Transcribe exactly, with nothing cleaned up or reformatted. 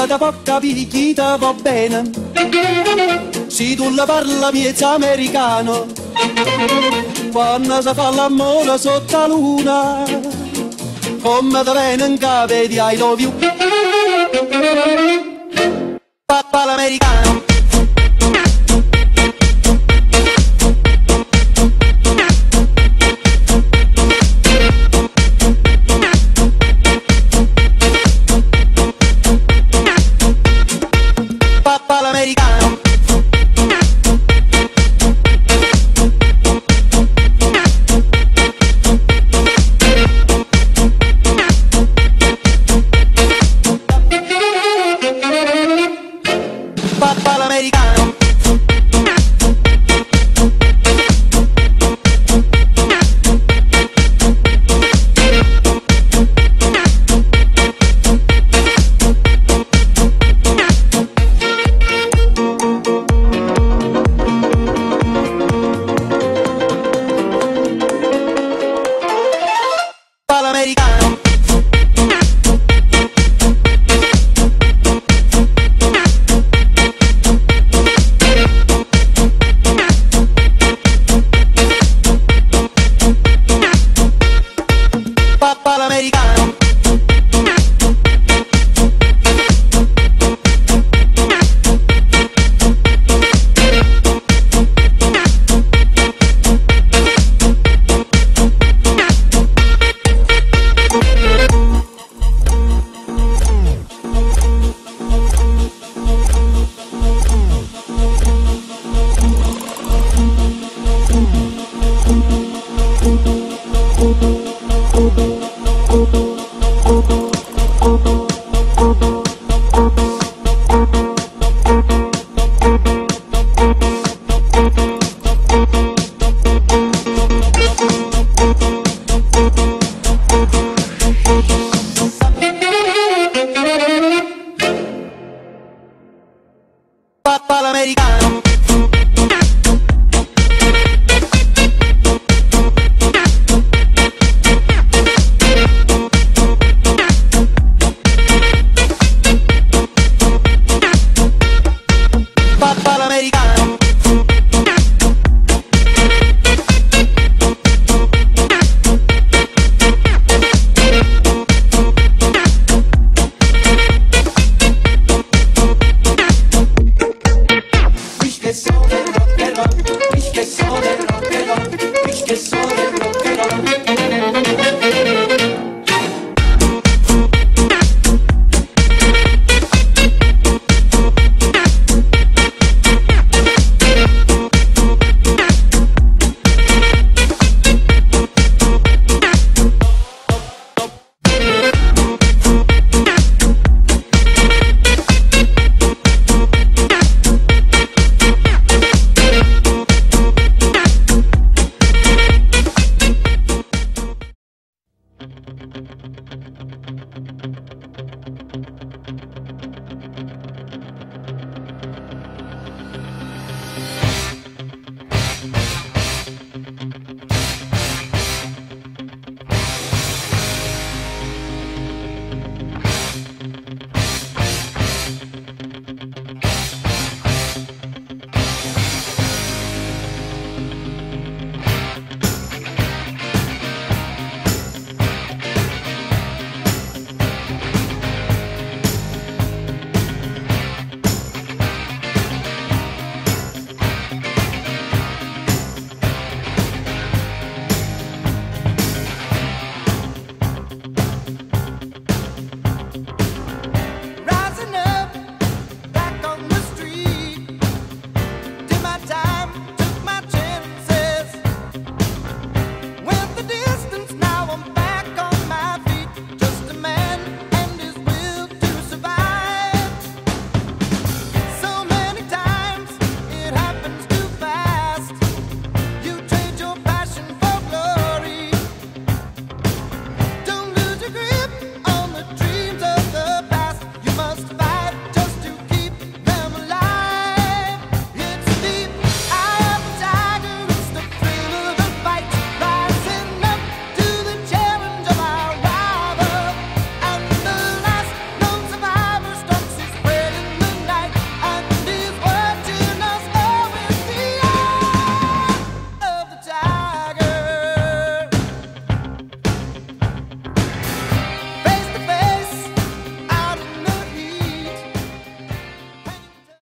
da porca picchita va bene. Se tu la parla miezza americano, quando si fa l'amore sotto la luna, come te viene in capo di I love you. Papà l'americano. Papà l'americano. Papà l'americano. Papà l'americano. Papà l'americano. Papà l'americano. Papà l'americano. Ich che so del rock and roll, ich che so del rock and roll, ich che so del rock